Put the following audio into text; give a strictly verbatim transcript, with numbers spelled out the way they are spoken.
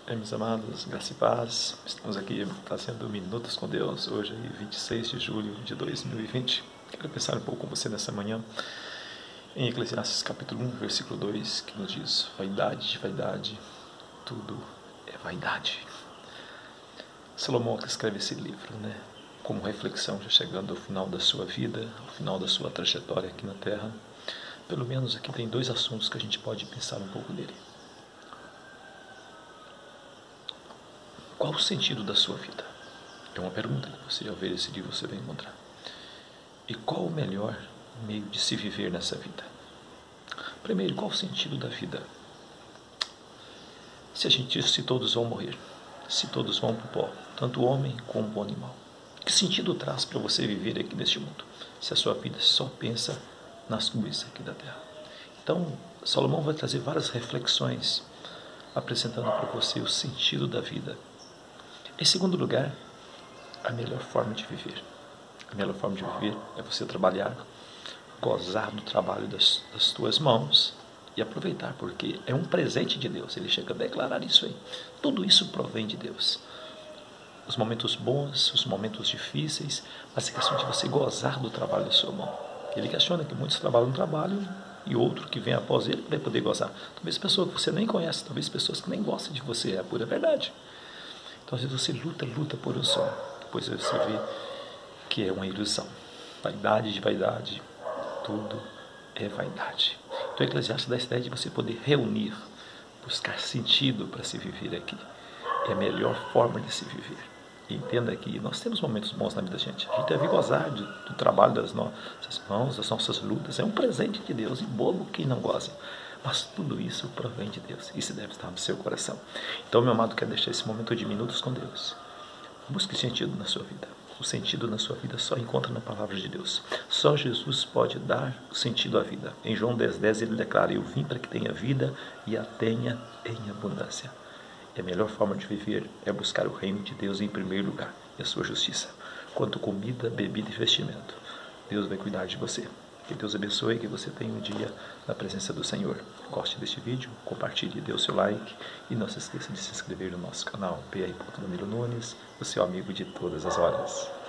Bem, meus amados, graça e paz, estamos aqui fazendo Minutos com Deus, hoje aí, vinte e seis de julho de dois mil e vinte. Quero pensar um pouco com você nessa manhã em Eclesiastes capítulo um, versículo dois, que nos diz: vaidade de vaidade, tudo é vaidade. Salomão que escreve esse livro, né, como reflexão, já chegando ao final da sua vida, ao final da sua trajetória aqui na Terra. Pelo menos aqui tem dois assuntos que a gente pode pensar um pouco nele. Qual o sentido da sua vida? É uma pergunta que você, ao ver esse livro, você vai encontrar. E qual o melhor meio de se viver nessa vida? Primeiro, qual o sentido da vida? Se a gente diz, se todos vão morrer, se todos vão para o pó, tanto o homem como o animal, que sentido traz para você viver aqui neste mundo, se a sua vida só pensa nas coisas aqui da terra? Então, Salomão vai trazer várias reflexões, apresentando para você o sentido da vida. Em segundo lugar, a melhor forma de viver. A melhor forma de viver é você trabalhar, gozar do trabalho das, das tuas mãos e aproveitar, porque é um presente de Deus. Ele chega a declarar isso aí. Tudo isso provém de Deus. Os momentos bons, os momentos difíceis, mas é questão de você gozar do trabalho da sua mão. Ele questiona que muitos trabalham no trabalho e outro que vem após ele para poder gozar. Talvez pessoas que você nem conhece, talvez pessoas que nem gostam de você, é a pura verdade. Então, às vezes você luta, luta por um sonho, depois você vê que é uma ilusão. Vaidade de vaidade, tudo é vaidade. Então, o Eclesiastes dá a ideia de você poder reunir, buscar sentido para se viver aqui. É a melhor forma de se viver. E entenda que nós temos momentos bons na vida da gente. A gente deve gozar do, do trabalho das nossas mãos, das nossas lutas. É um presente de Deus, e bobo quem não goza. Mas tudo isso provém de Deus. Isso deve estar no seu coração. Então, meu amado, quer deixar esse momento de minutos com Deus. Busque sentido na sua vida. O sentido na sua vida só encontra na palavra de Deus. Só Jesus pode dar sentido à vida. Em João dez, dez ele declara: eu vim para que tenha vida e a tenha em abundância. E a melhor forma de viver é buscar o reino de Deus em primeiro lugar e a sua justiça. Quanto comida, bebida e vestimento, Deus vai cuidar de você. Que Deus abençoe, que você tenha um dia na presença do Senhor. Goste deste vídeo, compartilhe, dê o seu like e não se esqueça de se inscrever no nosso canal P R Danilo Nunes, o seu amigo de todas as horas.